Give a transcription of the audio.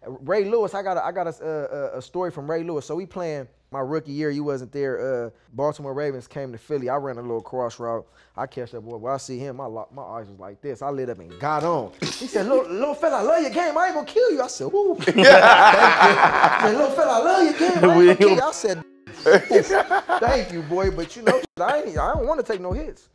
Ray Lewis, I got a story from Ray Lewis. So we playing my rookie year. You wasn't there. Baltimore Ravens came to Philly. I ran a little cross route. I catch that boy. When I see him, my eyes was like this. I lit up and got on. He said, little fella, I love your game. I ain't gonna kill you. I said, woo. Thank you. I said, little fella, I love your game. I ain't gonna kill you. I said, thank you, boy. But you know, I don't want to take no hits.